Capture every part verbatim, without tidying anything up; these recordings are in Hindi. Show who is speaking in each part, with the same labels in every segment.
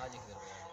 Speaker 1: आज एक भाई आज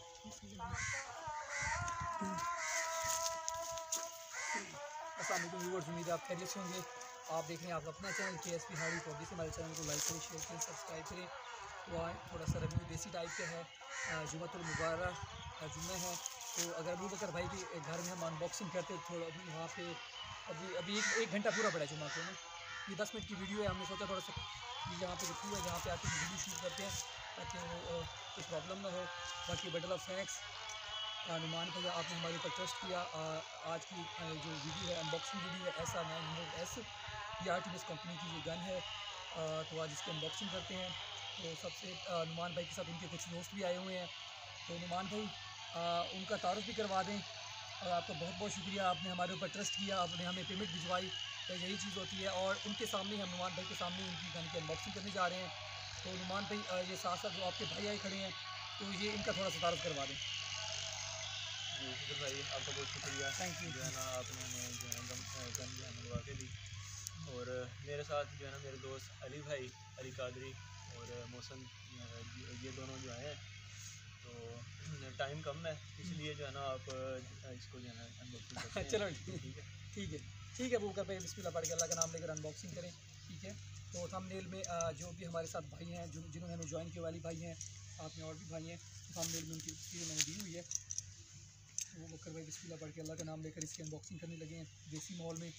Speaker 2: अस्सलाम वालेकुम व्यूअर्स, उम्मीद है आप खैरियत से होंगे। आप देख रहे हैं आप अपना चैनल के एस पी हाड़ी फौजी से। हमारे चैनल को लाइक करें, शेयर करें, सब्सक्राइब करें। तो आज थोड़ा सा रिव्यू देसी टाइप का है। जुम्मतुल मुबारक जुम्मे है, तो अगर अबू बकर भाई के घर में हम अनबॉक्सिंग करते थोड़ा अभी वहाँ पे अभी अभी एक एक घंटा पूरा पड़ा है जुम्मा को ना। ये दस मिनट की वीडियो है। हमने सोचा थोड़ा सा यहाँ पे रुकू है, जहाँ पे आके वीडियो शूट करते हैं ताकि वो कोई प्रॉब्लम ना हो। बाकी बटल ऑफ थैंक्स नुमान भैया, आपने हमारे ऊपर ट्रस्ट किया। आ, आज की जो वीडियो है अनबॉक्सिंग वीडियो है S R nine hundred S, ये आर टी एस कंपनी की ये गन है। आ, तो आज इसकी अनबॉक्सिंग करते हैं। तो सबसे नुमान भाई के साथ उनके कुछ दोस्त भी आए हुए हैं। तो नुमान भाई आ, उनका तारुफ भी करवा दें। और आपका बहुत बहुत शुक्रिया, आपने हमारे ऊपर ट्रस्ट किया, आपने हमें पेमेंट भिजवाई। तो यही चीज़ होती है। और उनके सामने हम नुमान भाई के सामने उनकी गन की अनबॉक्सिंग करने जा रहे हैं। तो नुमान भाई ये साथ साथ जो आपके भाई आए खड़े हैं, तो ये इनका थोड़ा सा तारुफ करवा दें।
Speaker 3: जी शुक्र भाई, आपका बहुत शुक्रिया।
Speaker 2: Thank you.
Speaker 3: जो है ना आपने हमें जो है गन गन जो है मंगवा के दी। और मेरे साथ जो है ना मेरे दोस्त अली भाई, अली कादरी और मौसम, ये दोनों जो हैं। तो टाइम कम है, इसलिए जो है ना आप इसको जो है ना अनबॉक्सिंग करते हैं।
Speaker 2: चलो ठीक है ठीक है ठीक है। बूकर भाई बिस्मिल्लाह पढ़ के अल्लाह का नाम लेकर अनबॉक्सिंग करें, ठीक है। तो थंबनेल में जो भी हमारे साथ भाई हैं, जो जिन्होंने हमें ज्वाइन किए वाली भाई हैं, आप में और भी भाई हैं, तो थंबनेल में उनकी तस्वीरें मैंने दी हुई है। वो बकर भाई बिस्मिल्लाह पढ़ के अल्लाह का नाम लेकर इसकी अनबॉक्सिंग करने लगे हैं देसी मॉल में।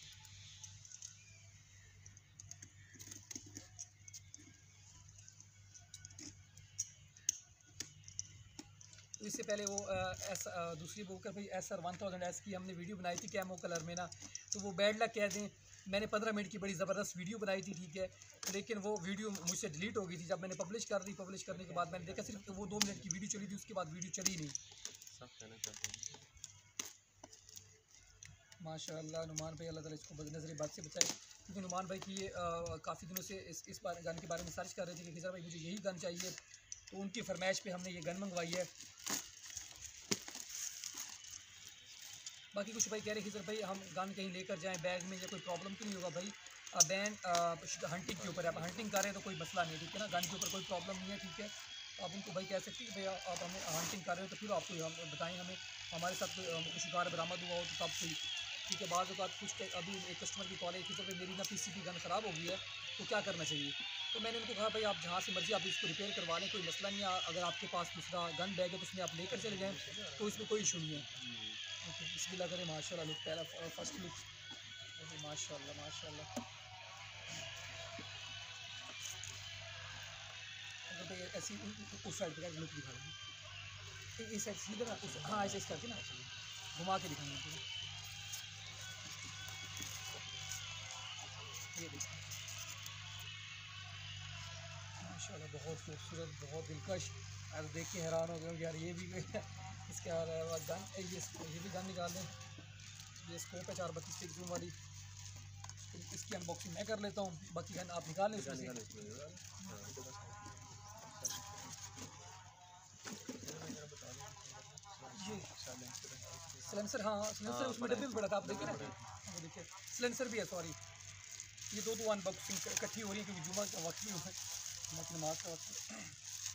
Speaker 2: तो इससे पहले वो आ, एस आ, दूसरी बकर भाई S R one thousand S की हमने वीडियो बनाई थी कैमो कलर में ना। तो वो बैड लक कह दें, मैंने पंद्रह मिनट की बड़ी ज़बरदस्त वीडियो बनाई थी, ठीक है। लेकिन वो वीडियो मुझसे डिलीट हो गई थी जब मैंने पब्लिश कर दी। पब्लिश करने के बाद मैंने देखा सिर्फ वो दो मिनट की वीडियो चली थी, उसके बाद वीडियो चली नहीं।
Speaker 1: सब कहना चाहते हैं
Speaker 2: माशाअल्लाह नुमान भाई अल्लाह ताला इसको बदनज़र बात से बचाए। क्योंकि नुमान भाई की ये काफ़ी दिनों से इस इस बार गन के बारे में सर्च कर रहे थे कि खिजर भाई मुझे यही गन चाहिए। तो उनकी फरमाइश पे हमने ये गन मंगवाई है। बाकी कुछ भाई कह रहे खिजर भाई हम गन कहीं लेकर जाएं बैग में या कोई प्रॉब्लम तो नहीं होगा भाई। बैन हंटिंग के ऊपर है, आप हंटिंग कर रहे हैं तो कोई मसला नहीं, ठीक है ना। गन के ऊपर कोई प्रॉब्लम नहीं है, ठीक है। तो आप उनको भाई कह सकते हैं भैया आप हमें हंटिंग कर रहे हो तो फिर आपको हम बताएं हमें हमारे साथ कोई शिकार बरामद हुआ हो तो तब कोई, ठीक है। बाद बात कुछ अभी एक कस्टमर की कॉल है कि सर मेरी ना पी सी की गन ख़राब हो गई है तो क्या करना चाहिए। तो मैंने उनको कहा भाई आप जहाँ से मर्जी आप इसको रिपेयर करवा लें, कोई मसला नहीं है। अगर आपके पास दूसरा गन बैग है तो उसमें आप लेकर चले जाएँ, तो इसमें कोई इशू नहीं है। ओके बिस्मिल्लाह करें। माशाल्लाह लुक पहला फर्स्ट लुक, माशाल्लाह माशाल्लाह। तो ऐसी उस साइड पर लुक दिखा देंगे, इस साइड सीधे ना, हाँ ऐसे इस करके ना घुमा के दिखाएंगे पूरा। ये देखिए माशाल्लाह बहुत खूबसूरत, बहुत दिलकश। अब देख के हैरान हो गए यार, ये भी इसके अलावा गन ये ये भी गन निकाल लें। ये स्कोप है चार बत्तीस पिक जूम वाली। तो इसकी अनबॉक्सिंग मैं कर लेता हूँ, बाकी गन आप निकाल लें इसमें से। ये सिलेंसर, हाँ सिलेंसर उसमें डब्बे में पड़ा था, आप देखिए ना, वो देखिए सिलेंसर भी है। सॉरी ये दो दो अनबॉक्सिंग इकट्ठी हो रही है क्योंकि जुमा का वक्त भी हो है, जुमा की नमाज का वक्त।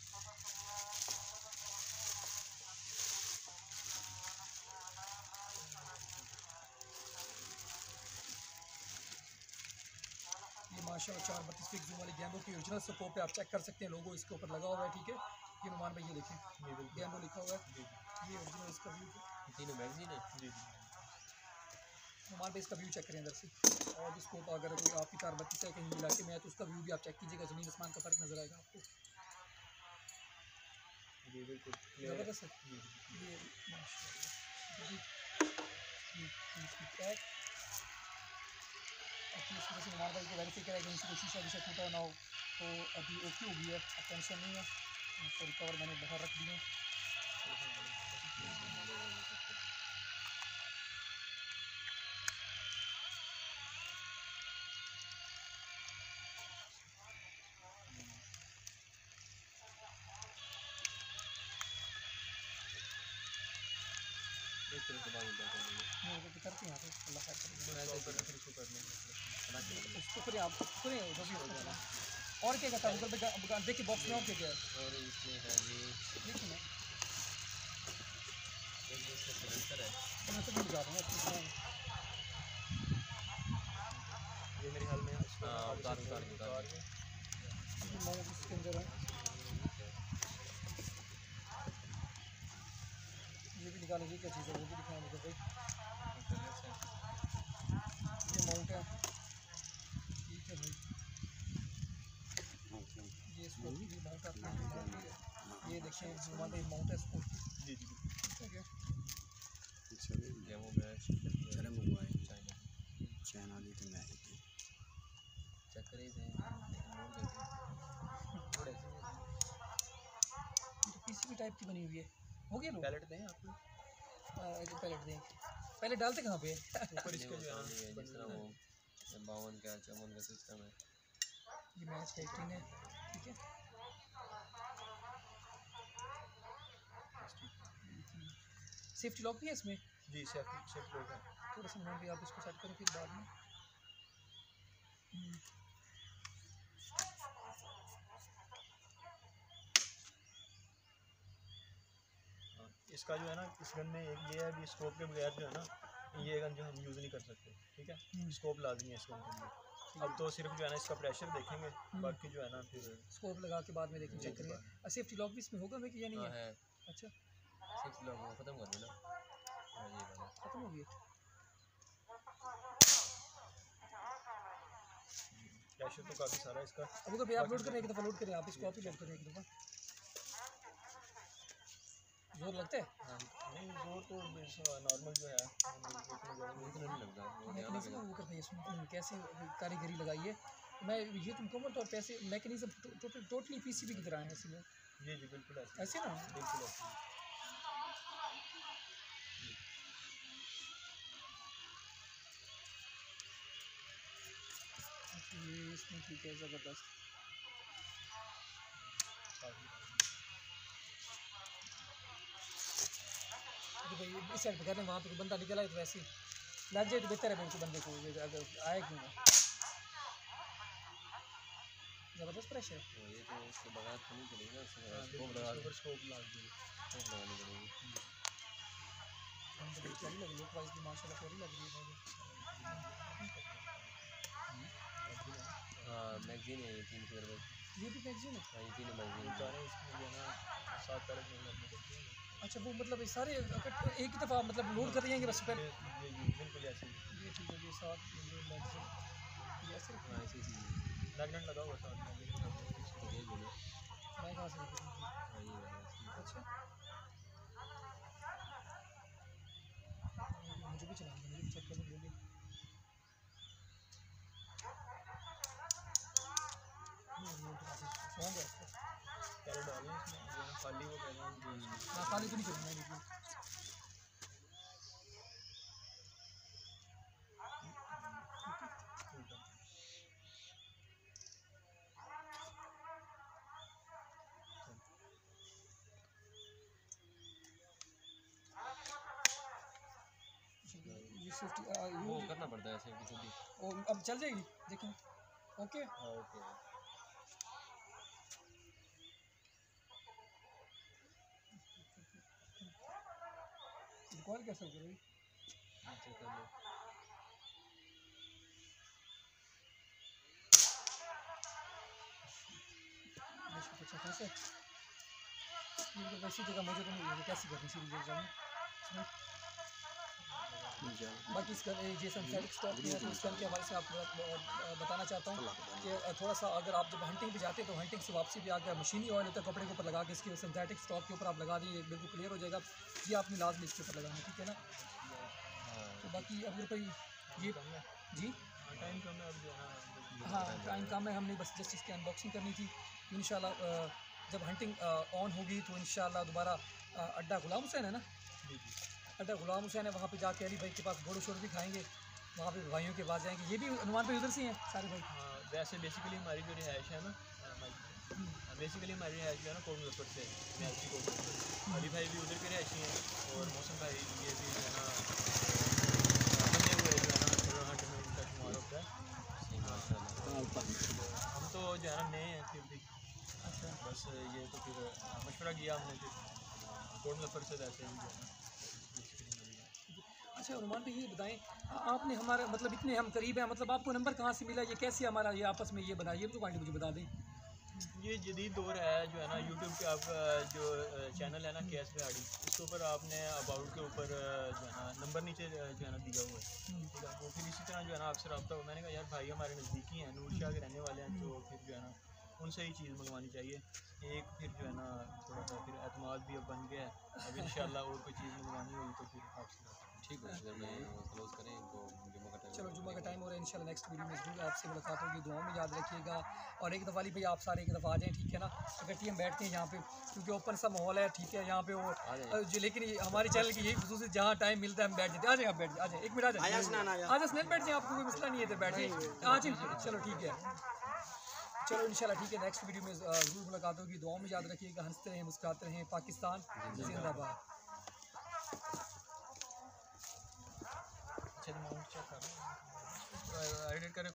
Speaker 2: ये माशाल्लाह चार बत्तीस पिक जूम वाली गैम्बो की ओरिजिनल स्कोप पे आप चेक कर सकते हैं, लोगो इसके ऊपर लगा हुआ है, ठीक है। ये नुमान भाई ये देखें गैम्बो लिखा हुआ है, ये ओरिजिनल इसका व्यू
Speaker 1: तीनों मैगजीन है।
Speaker 3: जी
Speaker 2: नुमान भाई इसका व्यू चेक करें अंदर से। और स्कोप अगर कोई आपकी चार बत्तीस है कहीं इलाके में है तो उसका व्यू भी आप चेक कीजिएगा, ज़मीन आसमान का फ़र्क नज़र आएगा आपको।
Speaker 3: जी बिल्कुल
Speaker 2: ज़बरदस्त है ये माशाल्लाह। पैक अपनी इस वजह से नुमान भाई को वेरीफाई करेगा कि कोई शीशा वीशा टूटा ना हो, तो अभी ओके हो गई है, अब टेंशन नहीं है। तो रिकवर मैंने बाहर रख दिए।
Speaker 1: एक तरह से बात
Speaker 2: नहीं वो तो करते हैं अल्लाह खैर करेगा।
Speaker 3: इसको कर लेंगे।
Speaker 2: उसको फिर आप सुने वो भी होता है। और क्या कहता है देखिए बॉक्स में और क्या क्या है
Speaker 1: और इसमें है ये
Speaker 2: देखिए ना। निकालें, ये क्या चीज़ है वो भी दिखाएं मुझे भाई। ये माउंट है, ठीक है भाई, ये स्कोप की माउंट आती है, ये देखें हमारे माउंट है स्कोप की।
Speaker 3: जी जी
Speaker 2: ठीक है,
Speaker 1: डेमो मैच
Speaker 4: चले मंगवाए
Speaker 1: चाइना
Speaker 4: चाइना दी तो मैं
Speaker 1: चेक करे थे लेकिन लोड गए थोड़े से
Speaker 2: तो पीसीबी टाइप की बनी हुई है। हो गया लोग
Speaker 3: पैलेट दें आपको,
Speaker 2: पैलेट दें, पहले डालते कहाँ पे है?
Speaker 3: ऊपर इसके जो है ना
Speaker 1: जिस तरह वो बावन का चौवन का सिस्टम है।
Speaker 2: ये मैच का एटीन है, ठीक है। सेफ्टी लॉक भी है इसमें,
Speaker 3: जी सेफ्टी सेफ्टी लोग हैं।
Speaker 2: थोड़ा सा भी आप इसको सेट करें फिर बाद में। हम्म,
Speaker 3: हाँ, इसका जो है ना इस गन में एक ये है भी स्कोप के बगैर जो है ना ये गन जो हम यूज़ नहीं कर सकते, ठीक है। स्कोप लाजमी है इस गन के लिए। अब तो सिर्फ जो है ना इसका प्रेशर देखेंगे, बाकी जो है ना फिर
Speaker 2: स्कोप लगा के बाद में देखें, चेक करें। सेफ्टी लॉक भी इसमें होगा मैं कि या नहीं
Speaker 1: हाँ
Speaker 2: है?
Speaker 1: है
Speaker 2: अच्छा,
Speaker 1: सिक्स लोग वो ख़त्म कर देना। हाँ ये वाला
Speaker 2: खत्म हो गया।
Speaker 3: प्रेशर तो काफ़ी सारा है इसका।
Speaker 2: अब तो आप लोड करें, एक दफ़ा लोड करें, आप इसको आप ही लोड करें एक दफ़ा। जोर लगता है?
Speaker 3: हाँ नहीं जोर तो नॉर्मल जो है
Speaker 1: इतना नहीं लगता वो
Speaker 2: मैकेनिज्म वो करते हैं इसमें कैसे कारीगरी लगाई है। मैं ये तुमको बोलता हूँ पैसे मैकेनिज्म टोटल टोटली पीसीबी की तरह है इसमें,
Speaker 3: जी जी बिल्कुल ऐसे
Speaker 2: ऐसे ना।
Speaker 3: बिल्कुल ऐसे
Speaker 2: ये इसमें ठीक है, ज़बरदस्त। तो भाई इस साइड पे करने वहाँ पे कोई बंदा निकला है तो वैसे ही लग जाए तो बेहतर है। मेरे को बंदे को अगर आए क्यों ना, ज़बरदस्त प्रेशर है।
Speaker 1: वो ये तो उसके बगैर तो नहीं चलेगी ना, उसके
Speaker 3: हाँ,
Speaker 1: स्कोप
Speaker 3: बिल्कुल,
Speaker 1: लगा
Speaker 3: इसके ऊपर स्कोप लगा दिए।
Speaker 1: स्कोप लगानी पड़ेगी।
Speaker 2: हमको बड़ी प्यारी लगी, लुक वाइज भी माशाल्लाह प्यारी लग रही है मुझे।
Speaker 1: हाँ मैगजीन है ये तीन कलर में।
Speaker 2: ये भी मैगजीन है?
Speaker 1: हाँ ये तीनों मैगजीन है।
Speaker 3: सारे इसमें जो है ना सात पैलेट में लगने पड़ते हैं।
Speaker 2: अच्छा वो मतलब ये सारे इकट्ठे एक ही दफ़ा मतलब लोड कर जाएंगे बस पर?
Speaker 3: ये ये ये बिल्कुल ऐसे ही
Speaker 2: ये ठीक है, ये साथ ये मैगजीन ये ऐसे
Speaker 1: हाँ ऐसी चीज़ है।
Speaker 3: मैग्नेट लगा हुआ साथ में।
Speaker 1: इसको भेज देना।
Speaker 2: मैं कहाँ से देखूँ?
Speaker 1: हाँ ये वाला इसकी।
Speaker 2: अच्छा मुझे भी चलाना, मुझे भी चेक करने देंगे। सॉन्ग है इसका।
Speaker 3: पैलेट डालें इसमें जो है ना खाली वो पहले
Speaker 2: हाँ खाली तो नहीं करूँगा मैं बिल्कुल। ये सेफ्टी
Speaker 1: वो करना पड़ता है सेफ्टी सेफ्टी।
Speaker 2: अब चल जाएगी देखें। ओके
Speaker 1: हाँ ओके।
Speaker 2: कॉल कैसे करोगी?
Speaker 1: चेक कर लो।
Speaker 2: अच्छा कैसे ये वैसी जगह मुझे तो नहीं है कैसे करनी सीधी जगह में। बाकी इसका ये सिंथेटिक स्टॉक है तो इसका के हवाले से आपको बताना चाहता हूँ कि थोड़ा सा अगर आप जब हंटिंग पे जाते हैं तो हंटिंग से वापसी भी आकर मशीनी ऑयल होता है कपड़े के ऊपर लगा के इसके सिंथेटिक स्टॉक के ऊपर आप लगा दिए बिल्कुल क्लियर हो जाएगा। ये आपने लाजमी इसके ऊपर लगाना, ठीक है ना। तो बाकी अगर कोई ये जी
Speaker 3: टाइम कम है अब जो है ना।
Speaker 2: हाँ टाइम कम है, हमने बस जस्ट इसकी अनबॉक्सिंग करनी थी। इंशाल्लाह जब हंटिंग ऑन होगी तो इंशाल्लाह दोबारा अड्डा गुलाम हुसैन है ना, अड्डा गुलाम हुसैन है वहाँ पे जाके अली भाई के पास घोड़े शोर भी खाएंगे, वहाँ पे भाइयों के पास जाएंगे। ये भी अनुमान पे उधर से हैं सारे भाई।
Speaker 3: हाँ वैसे बेसिकली हमारी जो रिहाइश है ना बेसिकली हमारी रिहाइश जो है ना कोट मुजफ्फर से रिहायशी कोट मुजफ्फर। अली भाई भी उधर के रिहायशी हैं और मौसम भाई ये भी जो है ना बने हुए जो है ना थोड़ा हट में इनका शुमार होता है। हम तो जो है ना नए हैं फिर भी
Speaker 2: अच्छा
Speaker 3: बस ये तो फिर मशवरा किया हमने फिर कोट मुजफ्फर से रहते हैं जो है ना।
Speaker 2: अच्छा अनुमान भाई ये बताएं आपने हमारा मतलब इतने हम करीब हैं, मतलब आपको नंबर कहाँ से मिला, ये कैसे हमारा ये आपस में ये बना, ये तो पॉइंट मुझे बता दें।
Speaker 3: ये जदीद दौर है जो है ना, यूट्यूब पे आप अ, जो चैनल है ना के एस बिहाड़ी, इसके ऊपर आपने अबाउट के ऊपर अ, जो है ना नंबर नीचे अ, जो है ना दिया हुआ है, ठीक है। वो फिर इसी तरह जो है ना आपसे रब्ता हो, मैंने कहा यार भाई हमारे नज़दीकी हैं, नूर शाह के रहने वाले हैं, तो फिर जो है ना उनसे ही चीज़ मंगवानी चाहिए। एक फिर जो है ना थोड़ा सा फिर एतमाद भी अब बन गया है। अब इंशाल्लाह और कोई चीज़ मंगवानी होगी तो फिर आपसे रब्ता करेंगे।
Speaker 1: ठीक है, अगर मैं क्लोज करें तो जुम्मे का टाइम
Speaker 2: चलो जुम्मे का टाइम हो रहा है, इंशाल्लाह नेक्स्ट वीडियो में ज़रूर आपसे मुलाकात होगी। दुआओं में याद रखिएगा। और एक दफ़ा अली भाई आप सारे एक दफ़ा आ जाएँ, ठीक है ना, इकट्ठी हम बैठते हैं यहाँ पे, क्योंकि ओपन सा माहौल है, ठीक है। यहाँ पे वो अ, जो लेकिन ये हमारे चैनल की यही खसूस जहाँ टाइम मिलता है हम बैठ जाते हैं। आ जाए आप बैठ जाए, आ जाए एक मिनट आ जाए, आ जाए स्नैन बैठ जाए, आपको कोई मसला नहीं है, तो बैठ जाए आ जाए। चलो ठीक है, चलो इंशाल्लाह ठीक है, नेक्स्ट वीडियो में अ, ज़रूर मुलाकात होगी। दुआओं में याद रखिएगा, हंसते रहें, मुस्कुराते रहें। पाकिस्तान जिंदाबाद।
Speaker 3: अच्छा अमाउंट चेक कर एडिट करें।